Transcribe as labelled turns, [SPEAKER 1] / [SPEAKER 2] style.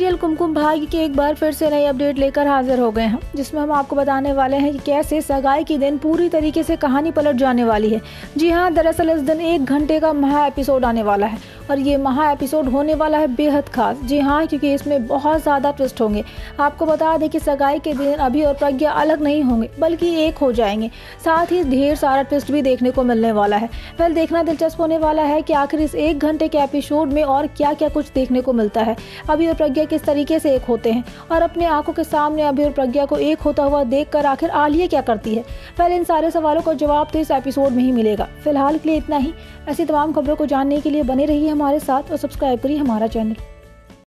[SPEAKER 1] Serial Kumkum Bhagya के एक बार फिर से नई अपडेट लेकर हाजिर हो गए हैं, जिसमें हम आपको बताने वाले हैं कि कैसे सगाई के दिन पूरी तरीके से कहानी पलट जाने वाली है। जी हां, दरअसल इस दिन 1 घंटे का महा एपिसोड आने वाला है और ये महा एपिसोड होने वाला है बेहद खास। जी हां, क्योंकि इसमें बहुत ज़्यादा ट्विस्ट होंगे। आपको बता दें कि सगाई के दिन अभी और प्रज्ञा अलग नहीं होंगे बल्कि एक हो जाएंगे। साथ ही ढेर सारा ट्विस्ट भी देखने को मिलने वाला है। वेल, देखना दिलचस्प होने वाला है कि आखिर इस 1 घंटे के एपिसोड में और क्या क्या कुछ देखने को मिलता है। अभी और प्रज्ञा किस तरीके से एक होते हैं और अपने आंखों के सामने अभी और प्रज्ञा को एक होता हुआ देखकर आखिर आलिया क्या करती है। पहले इन सारे सवालों का जवाब तो इस एपिसोड में ही मिलेगा। फिलहाल के लिए इतना ही। ऐसी तमाम खबरों को जानने के लिए बने रहिए हमारे साथ और सब्सक्राइब करिए हमारा चैनल।